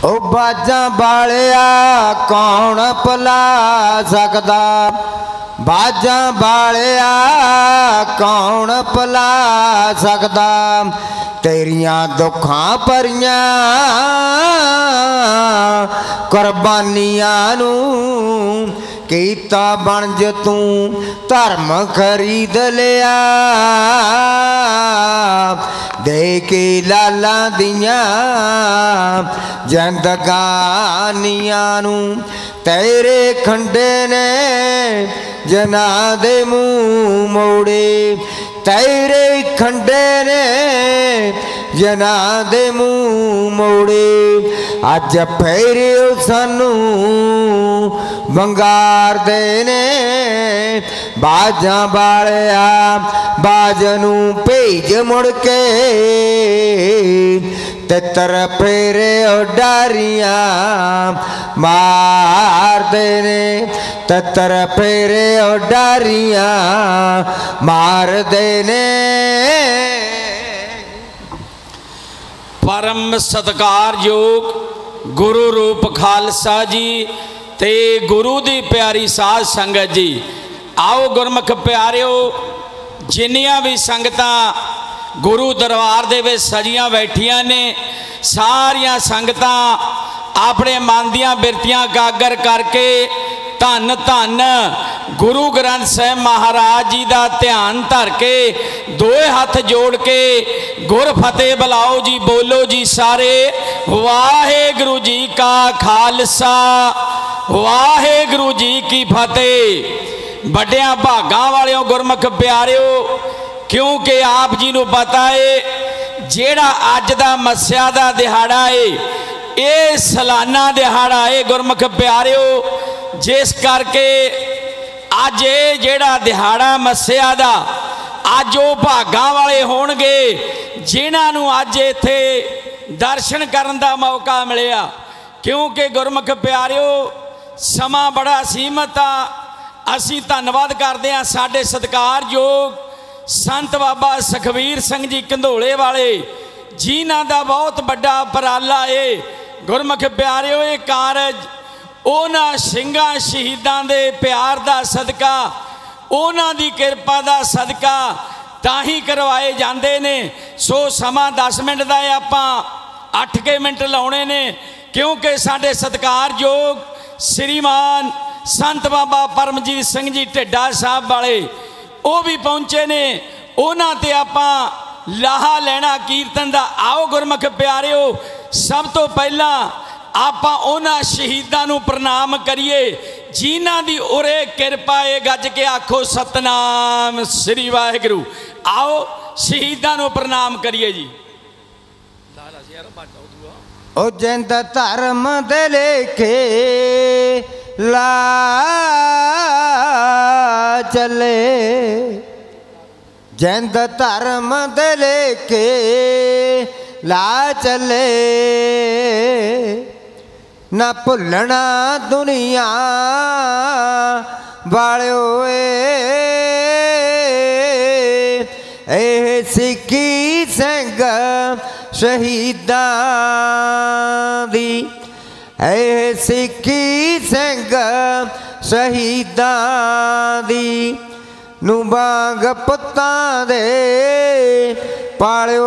ओ बाजा बालिया कौन भुला सकदा, बाजा बालिया कौन भुला सकदा, तेरियां दुखां भरियां कुर्बानियां नूं कीता बनज तू धर्म खरीद लिया, दे के लाला दियां जिंदगानियां नूं, तेरे खंडे ने जना दे मुँह मोड़े, तेरे खंडे ने जना दे मुँह मोड़े, अज फिर सानू बंगार दे ने, बाजा बालिया बाज नू भेज मुड़ के, तितर फेरे डारियां मार देने, तितर फेरे डारियां मार देने। परम सत्कारयोग गुरु रूप खालसा जी ते गुरु दी प्यारी साध संगत जी, आओ गुरमुख प्यारिओ, जिन्नियां भी संगतां गुरु दरबार दे विच सजियां बैठियां ने, सारियां संगतां अपने मन दियां बिरतियां कागर करके धन धन गुरु ग्रंथ साहिब महाराज जी का ध्यान धर के दोए हाथ जोड़ के गुर फतेह बुलाओ जी, बोलो जी सारे, वाहेगुरु जी का खालसा वाहेगुरु जी की फतेह। बड़िया भागां वालिओ गुरमुख प्यारिओ, क्योंकि आप जी नूं पता है जेड़ा अज दा मस्या दा दिहाड़ा है, ये सालाना दिहाड़ा है गुरमुख प्यारिओ, जिस करके अज ये जेड़ा दिहाड़ा मस्या दा, अज वो भागां वाले होणगे जिन्हां नूं अज इत्थे दर्शन करन दा मौका मिलिया। क्योंकि गुरमुख प्यारिओ समा बड़ा सीमित आ, असीं धन्नवाद करते हैं साडे सत्कारयोग संत बाबा सुखवीर सिंह जी कंधोले वाले जिन्हां दा बहुत बड़ा उपराला है। गुरमुख प्यारिओ ये कारज उन्हां सिंघां शहीदां दे प्यार दा सदका, उन्हां दी किरपा दा सदका ताही करवाए जाते ने। सो समा 10 मिनट का है, आपां 8 मिनट लाने ने, क्योंकि साडे सत्कारयोग श्रीमान संत बाबा परमजीत सिंह जी ढिड्डा साहब वाले वो भी पहुँचे ने, उन्हां ते आपां लाहा लेना कीर्तन दा। आओ गुरमुख प्यारिओ, सब तो पहला आपां उन्हां शहीदां नूं प्रणाम करिए जिन्हां दी उरे किरपा है। गज के आखो सतनाम श्री वाहिगुरू। आओ शहीदां नूं प्रणाम करिए जी। ओ जिंद धर्म दे लेके ला चले, जिंद धर्म दे लेके ला चले, ना भुलना दुनिया वालिओ ए सिक्खी सिंह शहीदां दी, ए सिक्खी सिंह शहीदां दी, नूं बांग पुत्तां दे पालिओ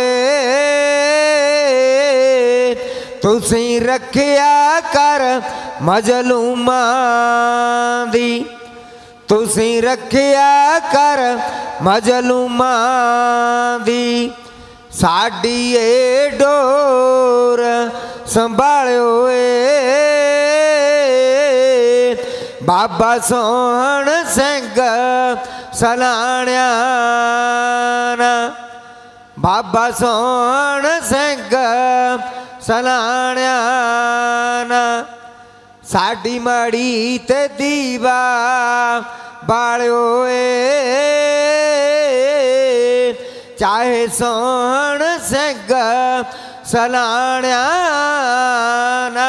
तुसीं रखिया कर मजलूमां दी, तुसीं रखिया कर मजलूमां दी, साडी ए डोर संभालिओ बाबा सोहण सिंह सलाणिया ना, बाबा सोहण सिंह सलाणिया ना, साडी माड़ी ते दीवा बालिओ चाहे सोहण सिंह सलाणिया ना।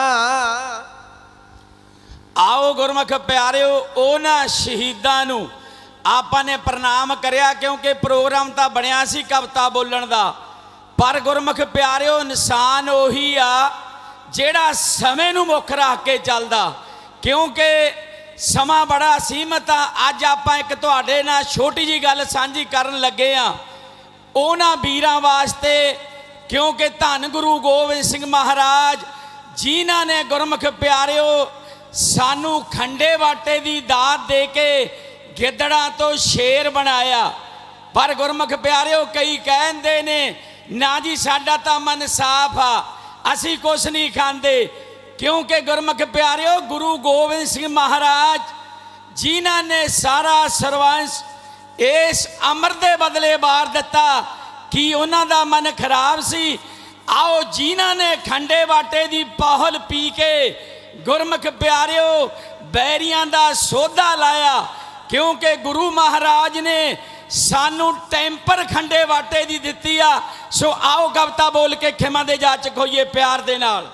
आओ गुरमुख प्यारिओ, उन्हां शहीदां नूं आपां ने प्रणाम करिया, क्योंकि प्रोग्राम तो बनिया सी कविता बोलण दा, पर गुरमुख प्यारिओ निशान उही आ ਜਿਹੜਾ ਸਮੇਂ ਨੂੰ ਮੁੱਖ ਰੱਖ ਕੇ ਚੱਲਦਾ, क्योंकि समा बड़ा सीमित आ। अज आपां एक तुहाडे नाल छोटी जी गल सांझी करन लगे आ उन्हां वीरां वास्ते, क्योंकि धन गुरु गोबिंद सिंह महाराज जिन्हां ने गुरमुख प्यारिओ सानू खंडे वाटे दी दात दे के गिद्दड़ां तो शेर बनाया। पर गुरमुख प्यारिओ कई कहंदे ने ना जी साडा तां मन साफ आ, असीं कुछ नहीं खांदे, क्योंकि गुरमुख प्यारिओ गुरु गोबिंद सिंह महाराज जिन्हां ने सारा सरवंश इस अमर दे बदले बार दिता कि उन्हां दा मन खराब सी। आओ जिन्हां ने खंडे वाटे दी पहल पी के गुरमुख प्यारिओ बैरियां दा सौदा लाया, क्योंकि गुरु महाराज ने सानू टैंपर खंडे वाटे दी दित्ती आ। सो आओ कविता बोल के खिमा दे जा चखोइए प्यार दे नाल।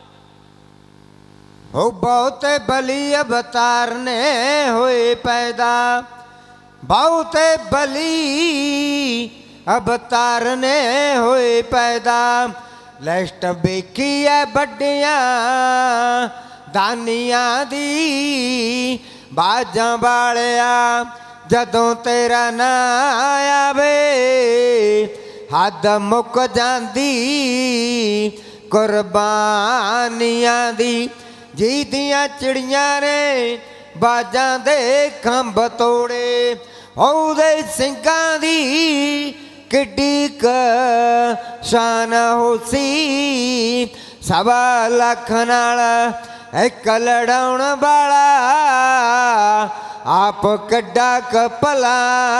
हो बहुते बली अवतार ने होए पैदा, बहुते बली अवतार ने होए पैदा। लिस्ट वेखी है बड़िया दानिया दी, बाजां वालिया जदों तेरा ना आवे हद मुक जांदी कुर्बानियां दी। जी दियां चिड़ियां ने बाजां दे खंभ तोड़े, ओहदे ਸਿੰਘਾਂ दी किड्डी क शान होसी। 1.25 ਲੱਖ नाल एक लड़ाउण वाला आप कड्डा क भला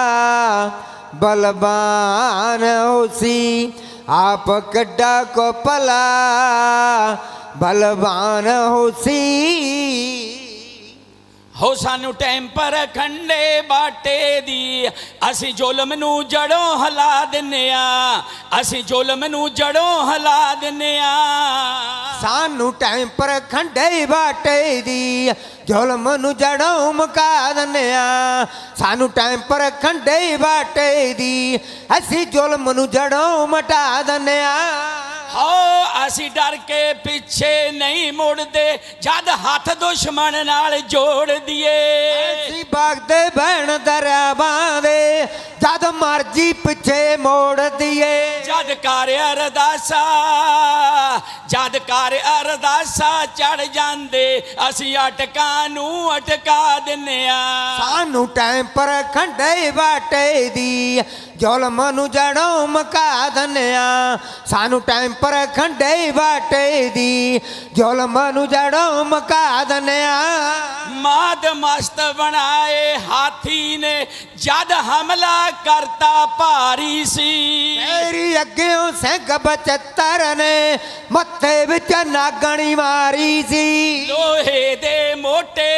बलवान होसी। आप कड्डा क भला बलवान होसी। हो सानू टैंपर खंडे बाटे दी, असी जुल्म नू जड़ों हिला दिन्ने आ, असी जुल्म नू जड़ों हिला दिन्ने आ। सानू टैंपर खंडे बाटे दी, जुल्म नू जड़ों मुका दिन्ने आ। सानू टैंपर खंडे बाटे दी, असी जुल्म नू जड़ों मटा दिन्ने आ। हो असी डर के पिछे नहीं मुड़दे, जद हाथ दुश्मन नाल जोड़ दिए। असी भागदे बहन दरियावां दे, जद मर्जी पिछे मोड़ दिए। जद कर अरदासा, जद कर अरदासा चढ़ जांदे, असी अटकां नू अटका दिन्ने आ। सानू टैंपर खंडे बाटे दी, जुल्म नू जड़ों मका दिन्ने आ। सानू टैंपर खंडे बाटे दी, जुल्म नू जड़ों मका दिन्ने आ। माद मस्त बनाए हाथी ने, जद हमला करता भारी सी। मेरी अग्गेओं सिंह 75 ने, मत्थे विच नागणी मारी सी। लोहे दे मोटे,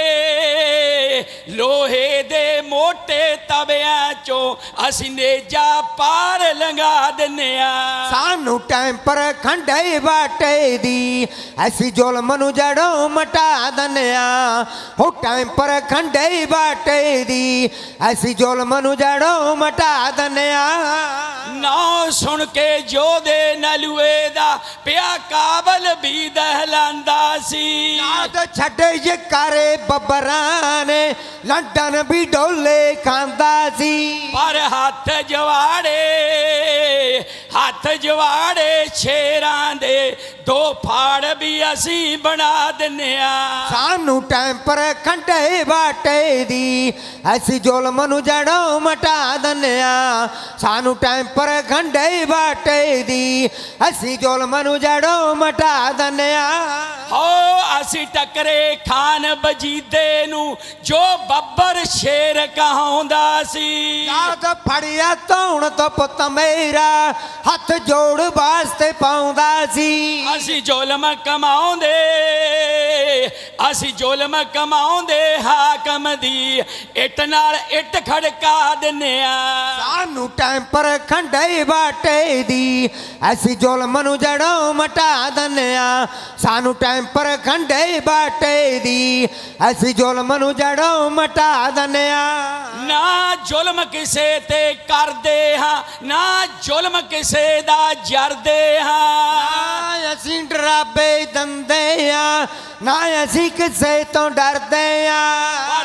लोहे दे मोटे तवियां चों असी नेजा पार लंघा दिन्ने आ। सानू टैंपर खंडे बाटे दी, ऐसी जुल्म नू जड़ों मटा दिन्ने आ। हो टैंपर खंडे बाटे दी, ऐसी जुल्म नू जड़ों मटा दिन्ने आ। ना सुन के जोधे नलुए दा पिया काबल भी दहलांदा सी। याद छड़े ये करे बब्बरां ने, लंडन भी डोले खांदा सी। पर हाथ जवाड़े, हाथ जवाड़े शेरां दे, दो फाड़ भी असी बना दिन्ने आ। सानू टैंपर खंडे बाटे दी, ऐसी जुल्म नू जड़ों मटा दिन्ने आ। सानू टैंपर खंडे बाटे दी, ऐसी जुल्म नू जड़ों मटा दिन्ने आ। हो असी टकरे खान बजीदे नू, जो बब्बर शेर कहाउंदा सी। याद फड़िया धौण तो पुत मेरा, हथ जोड़ वास्ते पाउंदा सी। असी जुल्म कमाउंदे, असी जुल्म कमाउंदे हाकम दी, इट नाल इट खड़का दिन्ने आ। सानू टैंपर खंडे बाटे दी, ऐसी जुल्म नू जड़ों मटा दिन्ने आ। सानू टैंपर खंडे बाटे दी, ऐसी जुल्म नू जड़ों मटा दिन्ने आ। ना जुल्म किसे ते करदे हां, ना जुल्म किसे दा जरदे हां। ਅਸੀਂ ਡਰਾਵੇ ਦਿੰਦੇ ਆ ना असी किसे तो डरते पर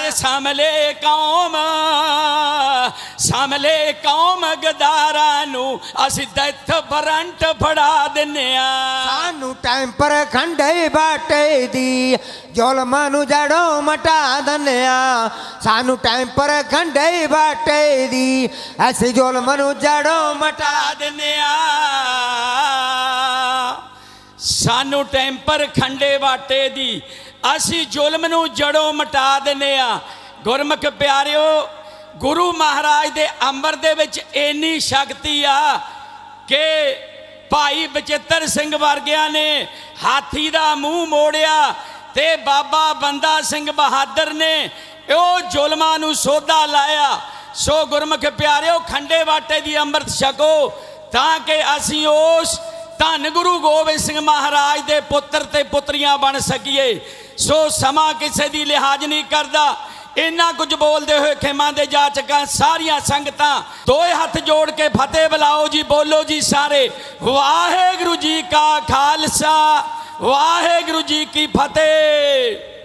सामले कौम गदारा नू असी डेथ वारंट फड़ा दिन्ने आ सानू टाइम पर खंडे बाटे दी जुल्म नू जड़ों मटा दिन्ने आ सानू टाइम पर खंडे बाटे दी असी जुल्म नू जड़ों मटा दिन्ने आ सानू टैंपर खंडे वाटे दी असी जुल्म नू जड़ों मटा दिन्ने आ। गुरमुख प्यारिओ गुरु महाराज दे अंबर दे विच इन्नी शक्ति आ कि भाई बचित्र सिंह वर्गिया ने हाथी दा मूँह मोड़िया ते बाबा बंदा सिंह बहादुर ने ओ जुल्मां नू सोधा लाया। सो गुरमुख प्यारिओ खंडे वाटे दी अंमृत छको ताकि असी उस धन गुरु गोबिंद सिंह महाराज दे पुत्र ते पुत्रियां बन सकीए। सो समा किसी दी लिहाज नहीं करता। इन्ना कुछ बोलते हुए खेमां दे जा चुका सारिया संगतां दोए हथ जोड़ के फतेह बुलाओ जी, बोलो जी सारे वाहेगुरु जी का खालसा वाहेगुरु जी की फतेह।